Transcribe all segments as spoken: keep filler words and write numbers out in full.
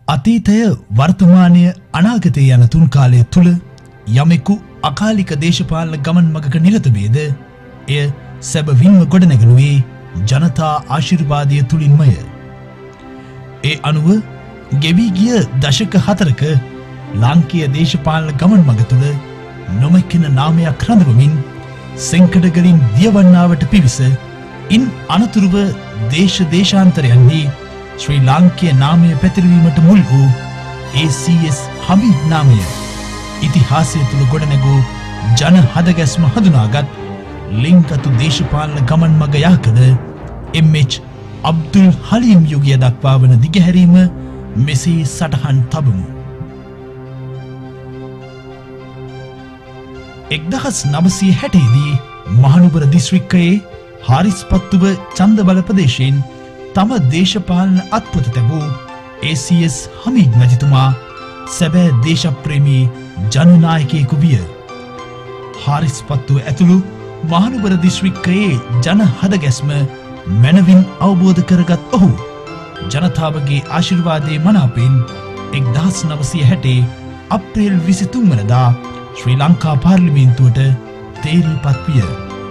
අතීතය වර්තමානය අනාගතය යන තුන් කාලය තුළ යමෙකු අකාලික දේශපාලන ගමන් මගක නිරත වේද එය සැබවින්ම ගොඩනැගුණේ ජනතා ආශිර්වාදය තුලින්මය. ඒ අනුව ගෙවී ගිය දශක හතරක ලාංකීය දේශපාලන ගමන් මග තුළ නොමැකෙන නාමයක් රඳවමින් සෙන්කඩගලින් දියවන්නාවට පිවිස ඉන් අනතුරුව දේශ දේශාන්තරයන්හි ශ්‍රී ලාංකීය නාමය පැතිරවීමට මුල් වූ ඒ සී එස් හමීද් නාමය ඉතිහාසය තුළ ගොඩනැගූ ජන හදගැස්ම හඳුනාගත් ලිංගතු දේශපාලන ගමන් මග යහකද එම් එච් අබ්දුල් හලීම් යුගය දක්වා වන දිගහැරීම මෙසේ සටහන් තබමු. එක්දහස් නවසිය හැටේ දී මහනුවර දිස්ත්‍රික්කයේ හාරිස්පත්තුව චන්දබල ප්‍රදේශයෙන් තම දේශපාලන අත්පොත තැබූ ඒ සී එස් හමීද් මැතිතුමා සැබෑ දේශප්‍රේමී ජනනායකයෙකු විය. හාරිස්පත්තුව ඇතුළු මහනුවර දිස්ත්‍රික්කයේ ජන හදගැස්ම මැනවින් අවබෝධ කරගත් ඔහු ජනතාවගේ ආශිර්වාදයේ මනාපෙන් එක්දහස් නවසිය හැටේ අප්‍රේල් විසිතුන් වනදා ශ්‍රී ලංකා පාර්ලිමේන්තුවට තේරීපත් විය.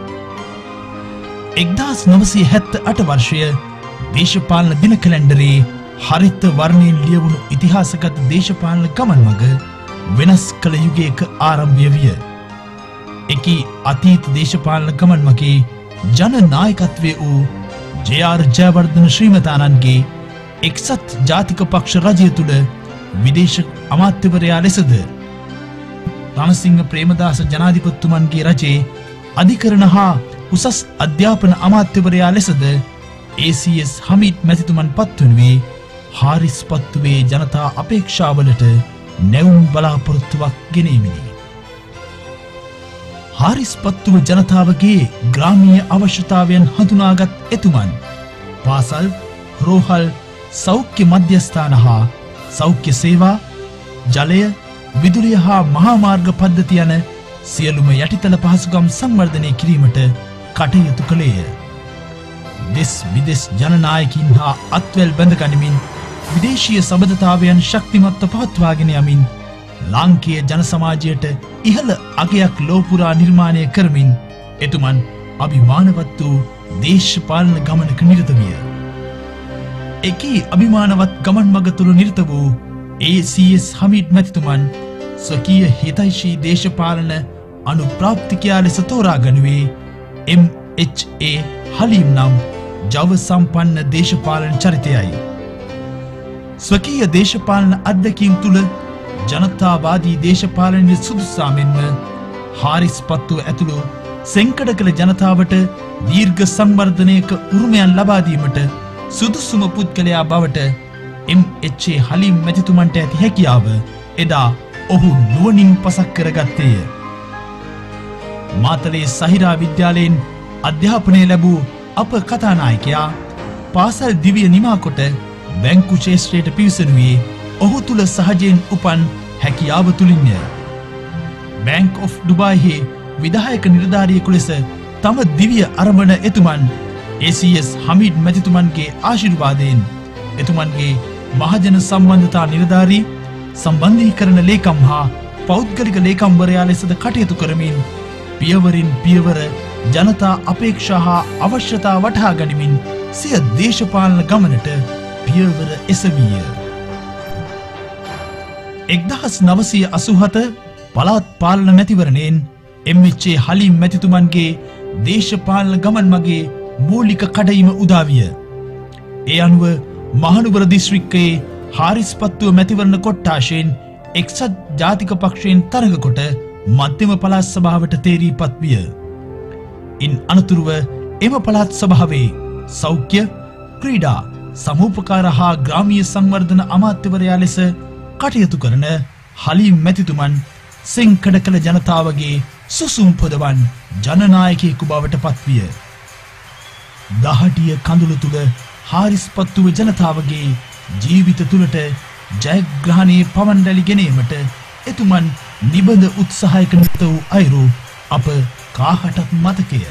එක්දහස් නවසිය හැත්ත අට වර්ෂය දේශපාලන දින කැලෙන්ඩරේ හරිත වර්ණයෙන් ලියවුණු ඉතිහාසගත දේශපාලන ගමන් මග වෙනස් කළ යුගයක ආරම්භය විය. එකී අතීත දේශපාලන ගමන් මගේ ජන නායකත්වය වූ ජේ ආර් ජයවර්ධන ශ්‍රීමතානන්ගේ එක්සත් ජාතික පක්ෂ රජය තුළ විදේශ අමාත්‍යවරයා ලෙසද රණසිංහ ප්‍රේමදාස ජනාධිපතිතුමන්ගේ රජයේ අධිකරණ හා උසස් අධ්‍යාපන අමාත්‍යවරයා ලෙසද ඒ සී එස් හමීද් මැතිතුමන් පත්වනුවේ හාරිස්පත්තුවේ ජනතා අපේක්ෂාවලට නැවුම් බලාපොරොත්තුවක් ගෙනීමෙනි. හාරිස්පත්තුව ජනතාවගේ ග්‍රාමීය අවශ්‍යතාවයන් හඳුනාගත් එතුමන් පාසල්, රෝහල්, සෞඛ්‍ය මධ්‍යස්ථාන හා සෞඛ්‍ය සේවා, ජලය, විදුලිය හා මහා මාර්ග පද්ධති යන සියලුම යටිතල පහසුකම් සංවර්ධනය කිරීමට කටයුතු කළේය. දෙස් විදෙස් ජනනායකින් හා අත්වැල් බැඳ ගනිමින් විදේශීය සබඳතාවයන් ශක්තිමත්ව පවත්වාගෙන යමින් ලාංකීය ජන සමාජයට ඉහළ අගයක් ලෝපුරා නිර්මාණය කරමින් එතුමන් අභිමානවත් වූ දේශපාලන ගමනක නිරත විය. එකී අභිමානවත් ගමන් මඟ තුළ නිරත වූ ඒ සී එස් හමීද් මැතිතුමන් ස්වකීය හිතෛෂී දේශපාලන අනුප්‍රාප්තිකයා ලෙස තෝරා ගනුවේ එම් එච් ඒ හලීම් නම් ජව සම්පන්න දේශපාලන චරිතයයි. ස්වකීය දේශපාලන අත්දැකීම් තුළ ජනතාවාදී දේශපාලනය සුදුසා මෙන්ම හාරිස්පත්තුව ඇතුළු සෙන්කඩ කළ ජනතාවට දීර්ඝ සංවර්ධනයක උරුමයන් ලබා දීමට සුදුසුම පුද්ගලයා බවට එම් එච් ඒ හලීම් මැතිතුමන්ට ඇති හැකියාව එදා ඔහු නුවණින් පසක් කරගත්තේය. මාතලේ සහිරා විද්‍යාලයෙන් අධ්‍යාපනය ලැබූ අප කතානායකයා පාසල් දිවිය නිමාකොට බැංකු ක්ෂේත්‍රයට පිවිසෙනුයේ ඔහු තුළ සහජයෙන් උපන් හැකියාව තුලින්ය. බැංක් ඔෆ් ඩුබායිහි විධායක නිලධාරියෙකු ලෙස තම දිවිය අරඹන එතුමන් ඒ සී එස් හමීද් මැතිතුමන්ගේ ආශිර්වාදයෙන් එතුමන්ගේ මහජන සම්බන්ධතා නිලධාරී, සම්බන්ධීකරණ ලේකම් හා පෞද්ගලික ලේකම්වරයා ලෙසද කටයුතු කරමින් පියවරින් පියවර ජනතා අපේක්ෂා හා අවශ්‍යතා වටහා ගනිමින් සිය දේශපාලන ගමනට පියවර එසවිය. එක්දහස් නවසිය අසූහත පළාත් පාලන මැතිවරණයෙන් එම් එච් ඒ හලීම් මැතිතුමන්ගේ දේශපාලන ගමන් මගේ මූලික කඩයිම උදා විය. ඒ අනුව මහනුවර දිස්ත්‍රික්කයේ හාරිස්පත්තුව මැතිවරණ කොට්ටාශයෙන් එක්සත් ජාතික පක්ෂයෙන් තරඟ කොට මධ්‍යම පළාත් සභාවට තේරීපත් විය. ඉන් අනතුරුව එම පළාත් සභාවේ සෞඛ්‍ය, ක්‍රීඩා, සමූපකාර හා ග්‍රාමීය සංවර්ධන අමාත්‍යවරයා ලෙස කටයුතු කරන හලීම් මැතිතුමන් සෙන්කඩ කළ ජනතාවගේ සුසුම් පොදවන් ජනනායකයෙකු බවට පත්විය. දහඩිය කඳුළු තුළ හාරිස්පත්තුව ජනතාවගේ ජීවිත තුළට ජයග්‍රහණයේ පවන් රැලි ගැනීමට එතුමන් නිබඳ උත්සාහයක නිරත වූ අයුරු අප කාහටත් මතකය.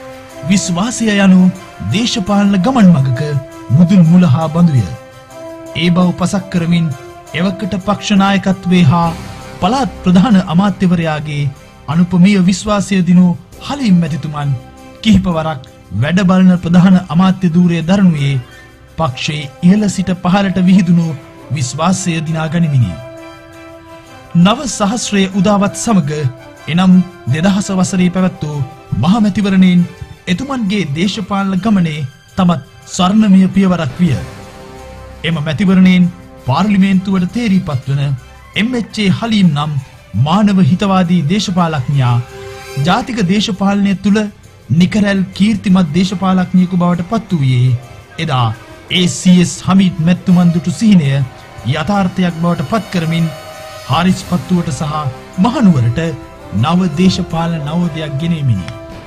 විශ්වාසය යනු දේශපාලන ගමන් මගක මුදුන් මුල හා බඳුය. ඒ බව පසක් කරමින් එවකට පක්ෂ නායකත්වයේ හා පළාත් ප්‍රධාන අමාත්‍යවරයාගේ අනුපමීය විශ්වාසය දිනු හලීම් මැතිතුමන් කිහිපවරක් වැඩ බලන ප්‍රධාන අමාත්‍ය ධූරය දරනුයේ පක්ෂයේ ඉහළ සිට පහළට විහිදුණු විශ්වාසය දිනා ගනිමිනි. නව සහස්‍රයේ උදාවත් සමග එනම් දෙදහස වසරේ පැවැත් වූ මහමැතිවරණයෙන් එතුමන්ගේ දේශපාලන ගමනේ තමත් ස්වර්ණමය පියවරක් විය. එම මැතිවරණයෙන් පාර්ලිමේන්තුවට තේරීපත් වන එම් එච් ඒ හලීම් නම් මානව හිතවාදී දේශපාලඥයා ජාතික දේශපාලනය තුළ නිකරැල් කීර්තිමත් දේශපාලඥයෙකු බවට පත් වූයේ එදා ඒ සී එස් හමීඩ් මැතිතුමන් දුටු සිහිනය යථාර්ථයක් බවට පත් කරමින් හාරිස් පත්තුවට සහ මහනුවරට නව දේශපාලන නවෝදයක් ගෙනෙමිනි.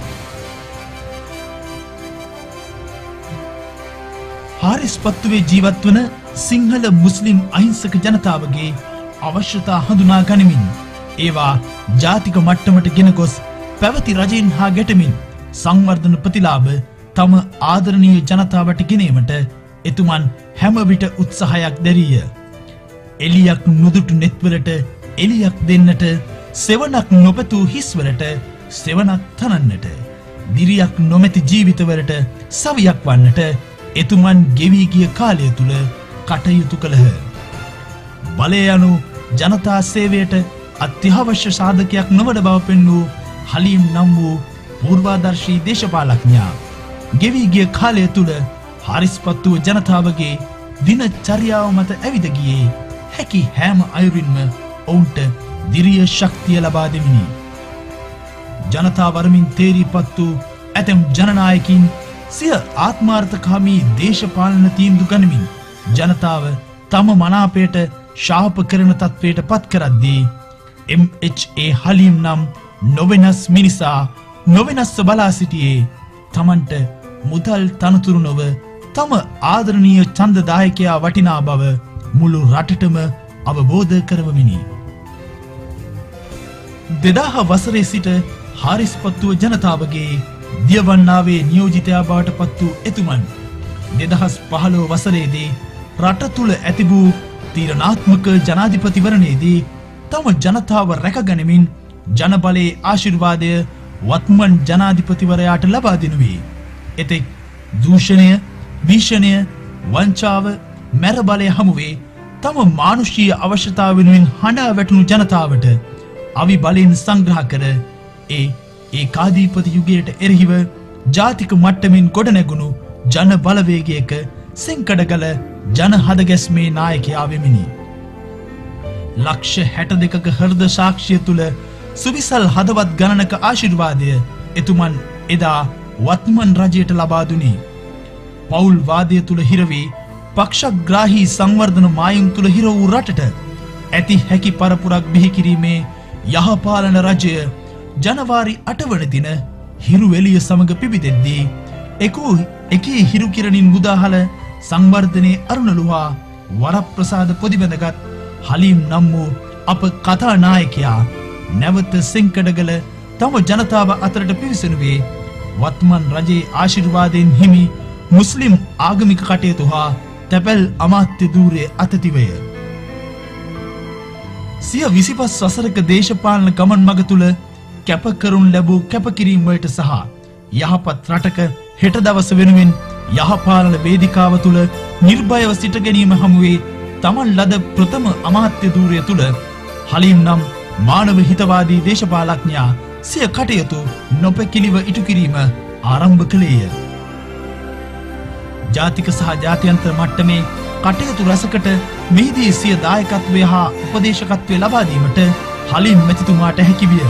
හාරිස් පත්තුවේ ජීවත් වන සිංහල මුස්ලිම් අහිංසක ජනතාවගේ අවශ්‍යතා හඳුනා ගනිමින් ඒවා ජාතික මට්ටමට ගෙන ගොස් පැවති රජයෙන් හා ගැටමින් සංවර්ධන ප්‍රතිලාභ තම ආදරණීය ජනතාවට ගෙනීමට එතුමන් හැම විට උත්සාහයක් දැරිය. එලියක් නොදුටු නෙත්වලට එලියක් දෙන්නට, සෙවණක් නොපැතූ හිස්වලට සෙවණක් තනන්නට, දිරියක් නොමැති ජීවිතවලට සවියක් වන්නට එතුමන් ගෙවී ගිය කාලය තුල කටයුතු කළහ. බලය යනු ජනතා සේවයට අත්‍යවශ්‍ය සාධකයක් නොවන බව පෙන්වූ හලීම් නම් වූ පූර්වාදර්ශී දේශපාලඥයා ගෙවී ගිය කාලය තුල හාරිස්පත්තුව ජනතාවගේ දිනචර්යාව මත ඇවිද ගියේ හැකි හැම අයුරින්ම ඔවුන්ට දිරිය ශක්තිය ලබා දෙමිනි. ජනතා වරමින් තේරීපත් වූ ඇතැම් ජනනායකින් සිය ආත්මාර්ථකාමී දේශපාලන තීන්දුව ගනිමින් ජනතාව තම මනාපයට ශාප කරන තත්වයට පත් කරද්දී එම් එච් ඒ හලීම් නම් නොවෙනස් මිනිසා නොවෙනස්ව බලා සිටියේ තමන්ට මුදල් තනතුරු නොව තම ආදරණීය ඡන්දදායකයා වටිනා බව මුළු රටටම අවබෝධ කරවමිනි. දෙදාහ වසරේ සිට හාරිස්පත්තුව ජනතාවගේ දියවන්නාවේ නියෝජිතයා බවට පත් වූ එතුමන් දෙදහස් පහළොව වසරේදී රට තුළ ඇතිබූ තීරණාත්මක ජනාධිපතිවරණයේදී තම ජනතාව රැකගනිමින් ජනබලයේ ආශිර්වාදය වත්මන් ජනාධිපතිවරයාට ලබා දෙනුවේ. එතෙක් දූෂණය, භීෂණය, වංචාව, මැරබලය හමුවේ තම මානුෂීය අවශ්‍යතාව වෙනුවෙන් හඬා වැටුණු ජනතාවට අවි බලයෙන් සංග්‍රහ කර ඒ ඒකාධිපති යුගයට එරෙහිව ජාතික මට්ටමින් ගොඩනැගුණු ජන බලවේගයක සෙන්කඩගල ජන හදගැස්මේ නායකයා වෙමිනි. ලක්ෂ හැට දෙකක හෘද සාක්ෂිය තුල සුවිසල් හදවත් ගණනක ආශිර්වාදය එතුමන් එදා වත්මන් රජයට ලබා දුනි. පෞල් වාදය තුල හිරවී පක්ෂග්‍රාහී සංවර්ධන මායුම් තුල හිර වූ රටට ඇති හැකි පරපුරක් බිහි කිරීමේ යහපාලන රජය ජනවාරි අට වන දින හිරු එළිය සමග පිබිදෙද්දී එකෝ එකී හිරු කිරණින් මුදාහල සංවර්ධනයේ අරුණලුවා වරප්‍රසාද පොදිබඳගත් හලීම් නම් වූ අප කතා නායකයා නැවත සෙන්කඩගල තම ජනතාව අතරට පිවිසෙනුවේ වත්මන් රජයේ ආශිර්වාදයෙන් හිමි මුස්ලිම් ආගමික කටයුතු හා තැපැල් අමාත්‍ය ධූරයේ අතතිවය. සිය විසිපස් වසරක දේශපාලන ගමන් මඟ තුල කැපකරුන් ලැබූ කැපකිරීම් වලට සහ යහපත් රටක හෙට දවස වෙනුවෙන් යහපාලන වේදිකාව තුල නිර්භයව සිට ගැනීම හමුවේ තමන් ලද ප්‍රථම අමාත්‍ය ධූරය තුල හලීම් නම් මානව හිතවාදී දේශපාලඥයා සිය කටයුතු නොපැකිලිව ඉටු කිරීම ආරම්භ කළේය. ජාතික සහ ජාත්‍යන්තර මට්ටමේ කටයුතු රසකට මෙහිදී සිය දායකත්වය හා උපදේශකත්වය ලබා දීමට හලීම් මැතිතුමාට හැකි විය.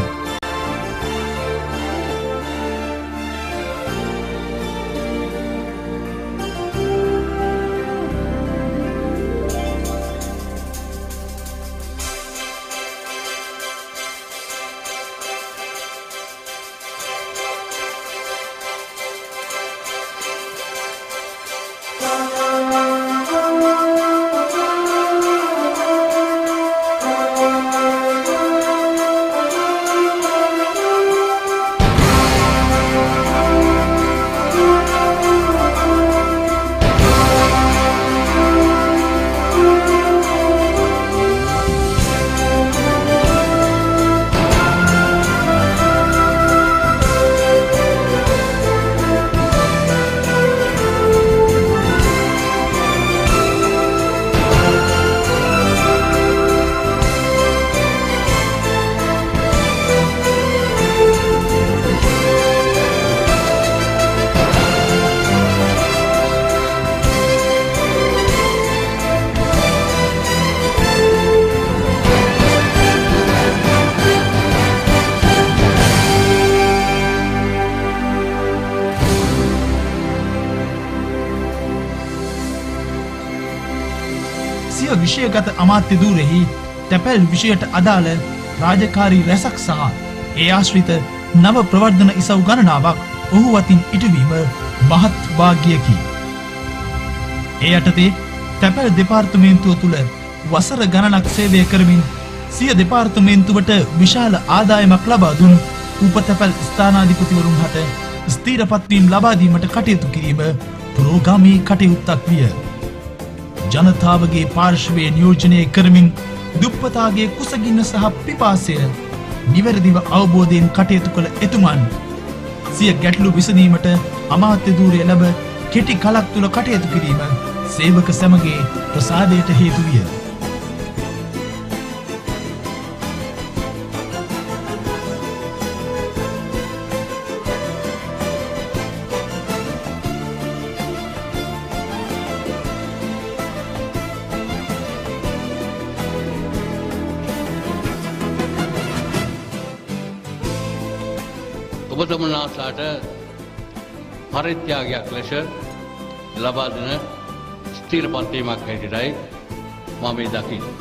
විෂයගත අමාත්‍ය ධූරෙහි තැපැල් විෂයට අදාළ රාජකාරී රැසක් සහ ඒ ආශ්‍රිත නව ප්‍රවර්ධන ඉසව් ගණනාවක් ඔහු අතින් ඉටුවීම මහත් වාග්යකි. ඒ යටතේ තැපැල් දෙපාර්තමේන්තුව තුළ වසර ගණනක් සේවය කරමින් සිය දෙපාර්තමේන්තුවට විශාල ආදායමක් ලබා දුන් උපතැපැල් ස්ථානාධිපතිවරුන් හට ස්ථීරපත්වීම් ලබා දීමට කටයුතු කිරීම පුරෝගාමී කටයුත්තක් විය. ජනතාවගේ පාර්ශවය නියෝජනය කරමින් දුප්පතාගේ කුසගින්න සහ පිපාසය නිවැරදිව අවබෝධයෙන් කටයුතු කළ එතුමන් සිය ගැටලු විසඳීමට අමාත්‍ය ධූරය ලැබ කෙටි කලක් තුළ කටයුතු කිරීම සේවක සැමගේ ප්‍රසාදයට හේතු විය. ඔබතුමනාට පරිත්‍යාගයක් ලෙස ලබා දෙන ස්ථිරපත්වීමක් හැටියටයි මම මේ දකින්නේ.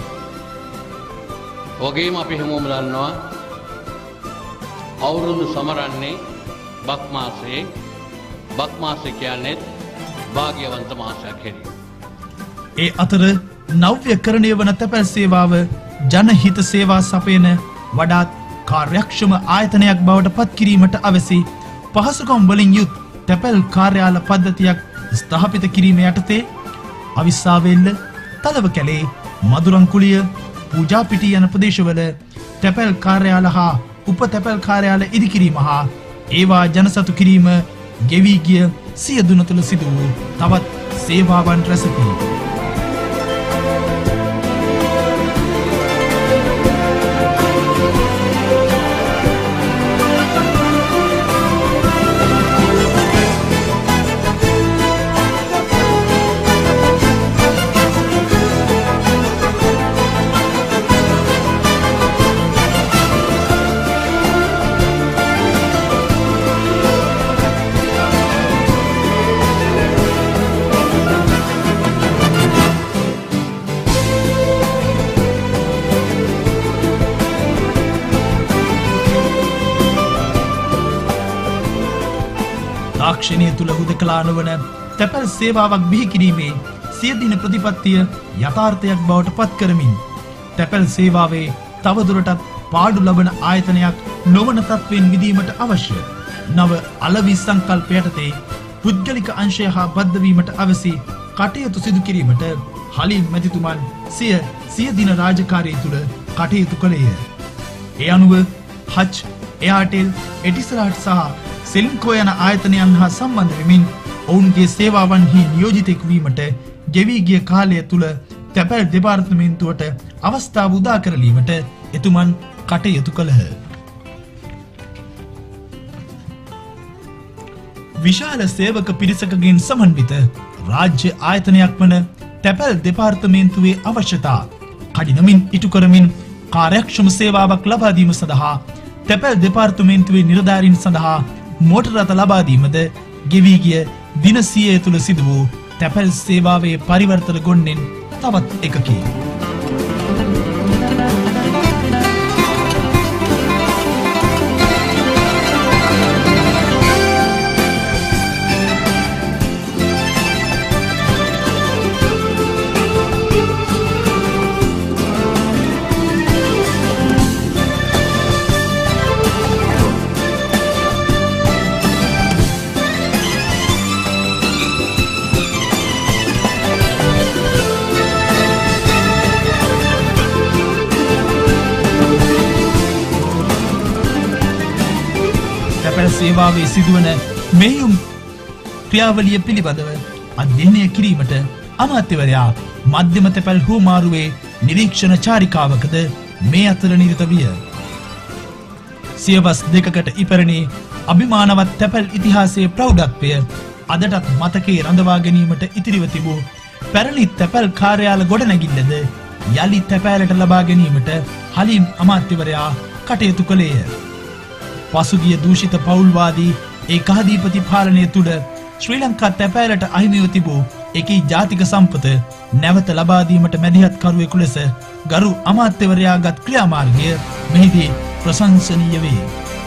ඔගේම අපි හැමෝම දන්නවා අවුරුදු සමරන්නේ බක් මාසයේ බක් මාසය කියන්නේ භාග්‍යවන්ත මාසයක් හැටියට. ඒ අතර නව්‍යකරණය වන තැපැල් සේවාව ජනහිත සේවා සපයන වඩාත් කාර්යක්ෂම ආයතනයක් බවට පත් කිරීමට අවැසි පහසුකම් වලින් යුත් තැපැල් කාර්යාල පද්ධතියක් ස්ථාපිත කිරීම යටතේ අවිස්සාවෙල්ල, තලව කැලේ, මදුරන්කුලිය, පූජාපිටිය යන ප්‍රදේශවල තැපැල් කාර්යාල හා උප තැපැල් කාර්යාල ඉදිකිරීම හා ඒවා ජනසතු කිරීම ගෙවී ගිය සිය දුන තුළ සිදු වූ තවත් සේවාවන් රැසකි. තාක්ෂණය තුළ හුදකලා නොවන තැපැල් සේවාවක් බිහි කිරීමේ සියදින ප්‍රතිපත්තිය යථාර්ථයක් බවට පත් කරමින් තැපැල් සේවාවේ තවදුරටත් පාඩු ලබන ආයතනයක් නොවන තත්ත්වයෙන් මිදීමට අවශ්‍ය නව අලවි සංකල්ප යටතේ පුද්ගලික අංශය හා බද්ධවීමට අවැසි කටයුතු සිදු කිරීමට හලීම් මැතිතුමන් සිය සියදින රාජකාරිය තුළ කටයුතු කළේය. ඒ අනුව හච්, එයාටෙල්, එටිසලාට් සහ සෙලින්කෝ යන ආයතනයන් හා සම්බන්ධ වෙමින් ඔවුන්ගේ සේවාවන්හි නියෝජිතෙක් වීමට ගෙවී ගිය කාලය තුළ තැපැල් දෙපාර්තමේන්තුවට අවස්ථාව උදා කරලීමට එතුමන් කටයුතු කළහ. විශාල සේවක පිරිසකගෙන් සමන්විත රාජ්‍ය ආයතනයක් වන තැපැල් දෙපාර්තමේන්තුවේ අවශ්‍යතා කඩිනමින් ඉටු කරමින් කාර්යක්ෂම සේවාවක් ලබා දීම සඳහා තැපැල් දෙපාර්තමේන්තුවේ නිලධාරීන් සඳහා මෝටර රථ ලබා දීමද ගෙවී ගිය දින සියය තුළ සිදු වූ තැපැල් සේවාවේ පරිවර්තන ගොන්නෙන් තවත් එකකි. සේවාවේ සිදුවන මෙහෙයුම් ක්‍රියාවලිය පිළිබඳව අධ්‍යයනය කිරීමට අමාත්‍යවරයා මධ්‍යම තැපැල් හුවමාරුවේ නිරීක්ෂණ චාරිකාවකද මේ අතර නිරත විය. සියවස් දෙකකට ඉපැරණි අභිමානවත් තැපැල් ඉතිහාසයේ ප්‍රෞಢත්වය අදටත් මතකයේ රඳවා ගැනීමට ඉතිරිව තිබූ පැරණි තැපැල් කාර්යාල ගොඩනැගිල්ලද යලි තැපෑලට ලබා ගැනීමට හලීම් අමාත්‍යවරයා කටයුතු කළේය. පසුගිය දූෂිත පෞල්වාදී ඒකාධිපති පාලනය තුළ ශ්‍රී ලංකා තැපෑලට අහිමිව තිබූ එකී ජාතික සම්පත නැවත ලබා දීමට මැදිහත් කරුවෙකු ලෙස ගරු අමාත්‍යවරයාගත් ක්‍රියාමාර්ගය මෙහිදී ප්‍රශංසනීය වේ.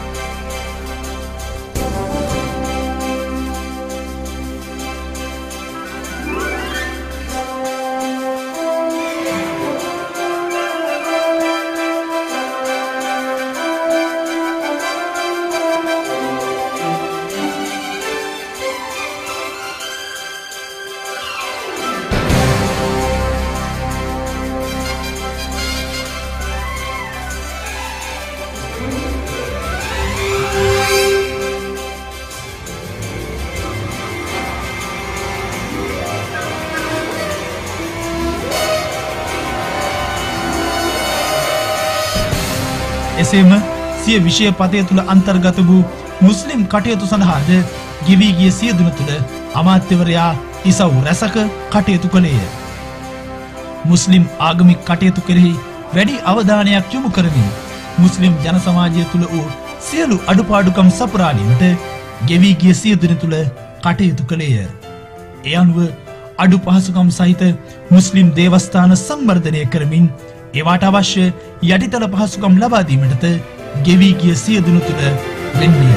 එසේම සිය විෂය පතය තුළ අන්තර්ගත වූ මුස්ලිම් කටයුතු සඳහාද ගෙවී ගිය සියදුන තුළ අමාත්‍යවරයා ඉසව් රැසක කටයුතු කළේය. මුස්ලිම් ආගමික කටයුතු කෙරෙහි වැඩි අවධානයක් යොමු කරමින් මුස්ලිම් ජන සමාජය තුළ වූ සියලු අඩුපාඩුකම් සපුරාලීමට ගෙවී ගිය සියදුන තුළ කටයුතු කළේය. ඒ අනුව අඩු පහසුකම් සහිත මුස්ලිම් දේවස්ථාන සංවර්ධනය කරමින් ඒවාට අවශ්‍ය යටිතල පහසුකම් ලබා දීමටද ගෙවී ගිය සියදුන තුළ වෙන්විය.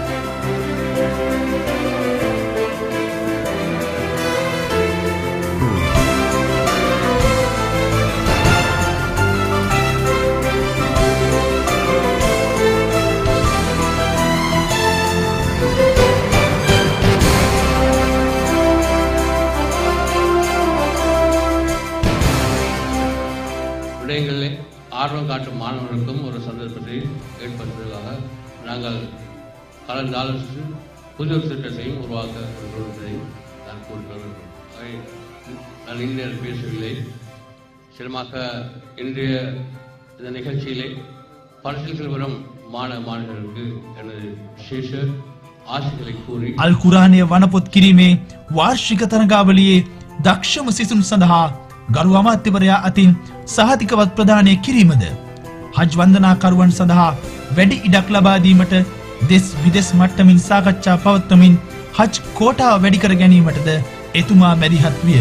விடயங்களில் ஆர்வம் காட்டும் மாணவர்களுக்கும் ஒரு சந்தர்ப்பத்தை ஏற்படுத்துவதாக நாங்கள் கலந்தாலோசித்து புதிய திட்டத்தையும் உருவாக்க என்பதையும் நான் கூறிக்கொள்கிறேன். நான் இந்திய பேசவில்லை. சிலமாக இன்றைய இந்த நிகழ்ச்சியிலே பரிசில் வரும் மாணவ மாணவர்களுக்கு எனது விசேஷ ආශිර්වාදங்களை கூறி අල් කුරානය වනපොත් කිරීමේ වාර්ෂික තරගාවලියේ දක්ෂම සිසුන් සඳහා ගරු අමාත්‍යවරයා අතින් සහතිකවත් ප්‍රදානය කිරීමද හජ් වන්දනාකරුවන් සඳහා වැඩි ඉඩක් ලබා දීමට දෙස් විදෙස් මට්ටමින් සාකච්ඡා පවත්වමින් හජ් කෝටාව වැඩි කර ගැනීමටද එතුමා මැදිහත් විය.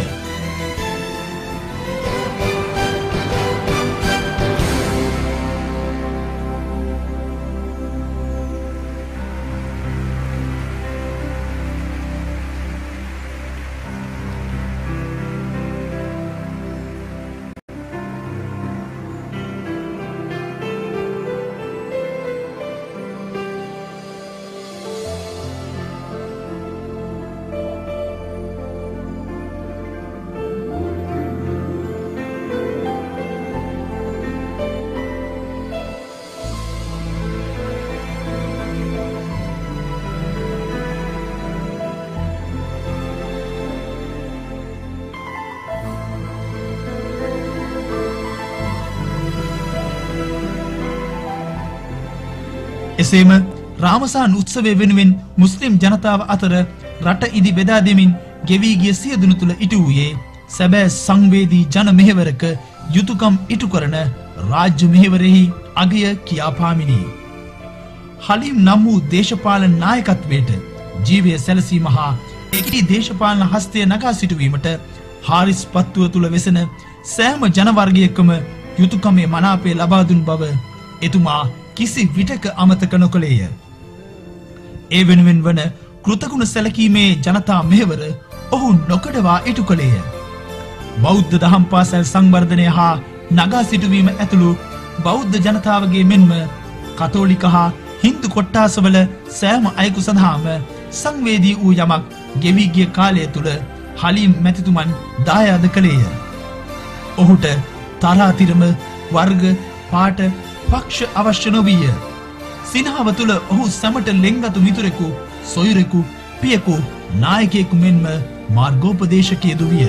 එසේම රාමසාන් උත්සවය වෙනුවෙන් මුස්ලිම් ජනතාව අතර රට ඉදි බෙදා දෙමින් ගෙවී ගිය සියදුණු තුළ ඉටු වූයේ සැබෑ සංවේදී ජන මෙහෙවරක යුතුයකම් ඉටු කරන රාජ්‍ය මෙහෙවරෙහි අගය කියාපාමිනි. හලීම් නම් වූ දේශපාලන නායකත්වයට ජීවය සැලසීම හා එකී දේශපාලන හස්තය නගා සිටුවීමට හාරිස් පත්තුව තුළ වෙසෙන සෑම ජනවර්ගයකම යුතුයකමේ මනාපය ලබා දුන් බව එතුමා කිසි විටක අමතක නොකළේය. ඒ වෙනුවෙන් වන කෘතගුණ සැලකීමේ ජනතා මෙහෙවර ඔහු නොකඩවා ඉටු කළේය. බෞද්ධ දහම් පාසල් සංවර්ධනය හා නගා සිටුවීම ඇතුළු බෞද්ධ ජනතාවගේ මෙන්ම කතෝලික හා හින්දු කොට්ටාසවල සෑම අයෙකු සඳහාම සංවේදී වූ යමක් ගෙවී ගිය කාලය තුළ හලීම් මැතිතුමන් දායාද කළේය. ඔහුට තරාතිරම වර්ග පාට පක්ෂ අවශ්‍ය නොවිය. සිනහව තුළ ඔහු සැමට ලෙන්ගතු මිතුරෙකු, සොයුරෙකු, පියෙකු, නායකයෙකු මෙන්ම මාර්ගෝපදේශකයෙකු විය.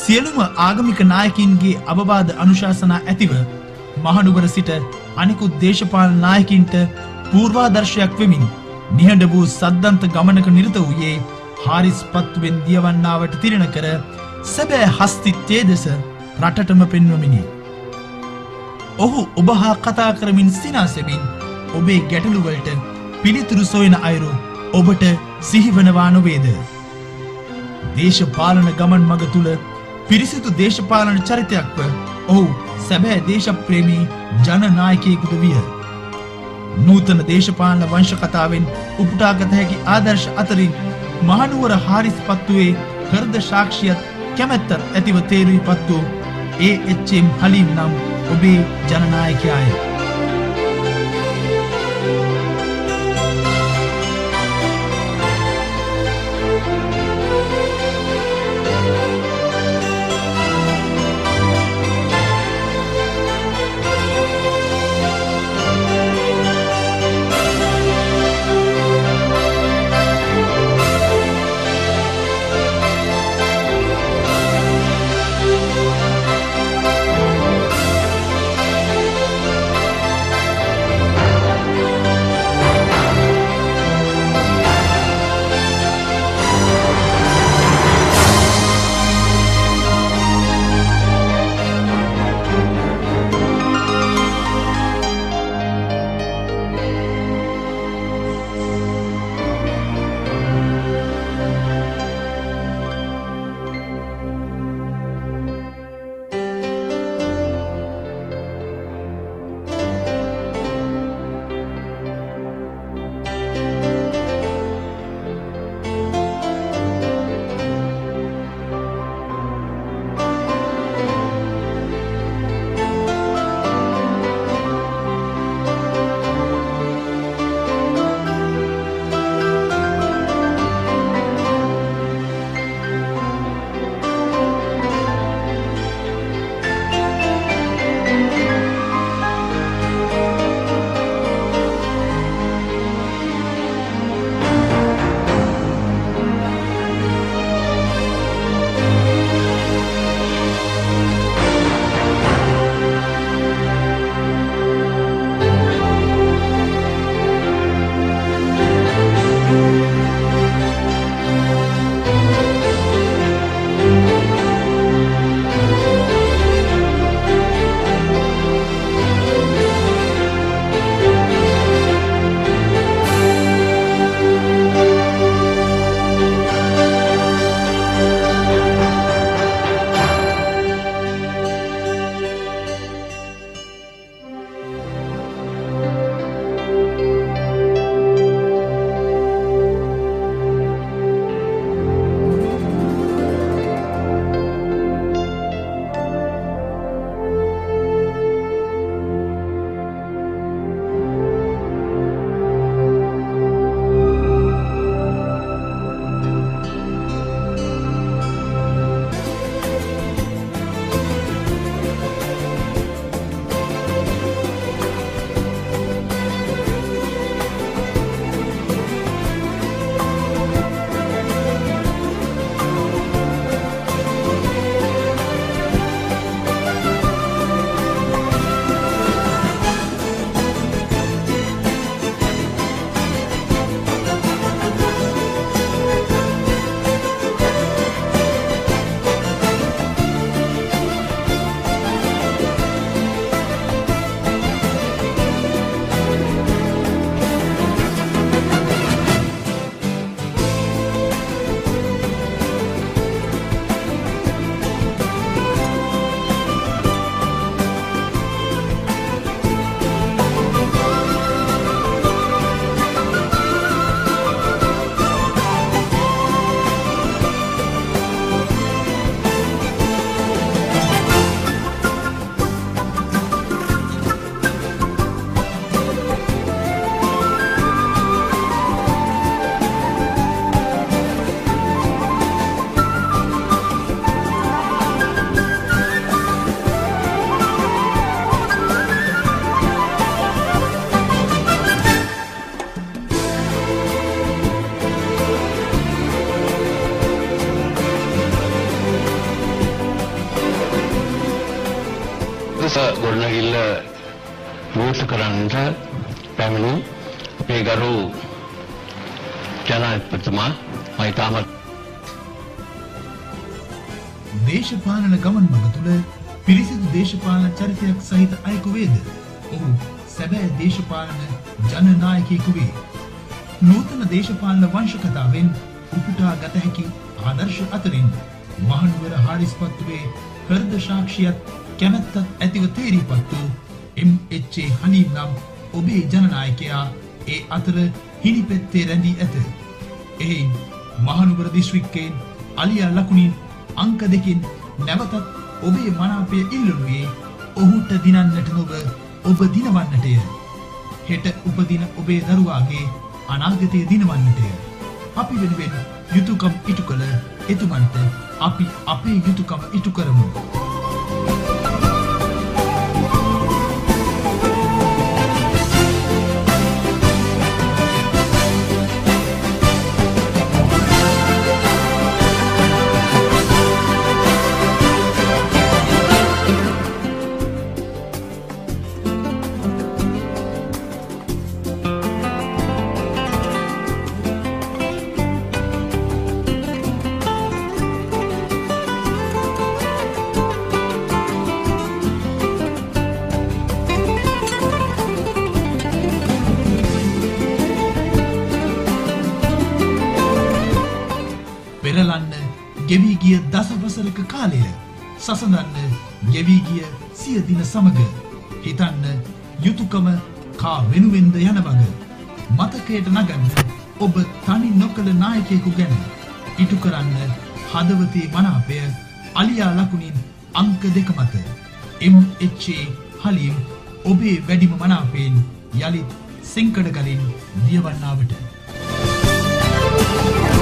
සියලුම ආගමික නායකින්ගේ අවවාද අනුශාසනා ඇතිව මහනුවර සිට අනිකුත් දේශපාලන නායකින්ට පූර්වාදර්ශයක් වෙමින් නිහඬ වූ සද්දන්ත ගමනක නිරත වූයේ හාරිස් පත්තුවෙන් දියවන්නාවට තිරණ කර සැබෑ හස්තිත්වයේ දෙස රටටම පෙන්වමිනි. ඔහු ඔබ හා කතා කරමින් සිනාසෙමින් ඔබේ ගැටලු වලට පිළිතුරු සොයන අයුරු ඔබට සිහිවනවා නොවේද? දේශපාලන ගමන් මඟ තුල පිරිසිදු දේශපාලන චරිතයක්ව ඔහු සැබෑ දේශප්‍රේමී ජනනායකයෙකුද විය. නූතන දේශපාලන වංශ කතාවෙන් උපුටාගත හැකි ආදර්ශ අතරින් මහනුවර හාරිස් පත්තුවේ හෘද සාක්ෂියත් කැමැත්තත් ඇතිව තේරුම්පත් වූ ඒ එච් එම් හලීම් නම් ඔබේ ජනනායකයාය. වැඩපිළිවෙල විවෘත කරන්නට පැමිණි අපේ ගරු ජනාධිපතිතුමා මම ඉතාමත් දේශපාලන ගමන් මඟ තුළ පිරිසිදු දේශපාලන චරිතයක් සහිත අයෙකු වේද? ඔහු සැබෑ දේශපාලන ජනනායකයෙකු වේ. නූතන දේශපාලන වංශකතාවෙන් උපුටා ගත හැකි ආදර්ශ අතරින් මහනුවර හාරිස්පත්තුවේ හෘද සාක්ෂියත් කැමැත්තත් ඇතිව තේරීපත්තු එම් එච් ඒ හලීම් නම් ඔබේ ජනනායකයා ඒ අතර හිණිපෙත්තේ රැඳී ඇත. එයින් මහනුවර දිස්ත්‍රික්කයෙන් අලියා ලකුණින් අංක දෙකින් නැවතත් ඔබේ මනාපය ඉල්ලුවේ ඔහුට දිනන්නට නොව ඔබ දිනවන්නටය. හෙට උපදින ඔබේ දරුවාගේ අනාගතය දිනවන්නටය. අපි වෙනුවෙන් යුතුයකම් ඉටු කළ එතුමන්ට අපි අපේ යුතුයකම ඉටු කරමු. පෙරලන්න ගෙවී ගිය දසවසරක කාලය සසඳන්න ගෙවී ගිය සිය දින සමග හිතන්න යුතුයකම කා වෙනුවෙන්ද යන වග මතකයට නගන්න ඔබ තනි නොකළ නායකයෙකු ගැන ඉටු කරන්න හදවතේ මනාපය අලියා ලකුණින් අංක දෙක මත එම් එච් ඒ හලීම් ඔබේ වැඩිම මනාපයෙන් යලිත් සෙන්කඩ ගලින් දියවන්නාවට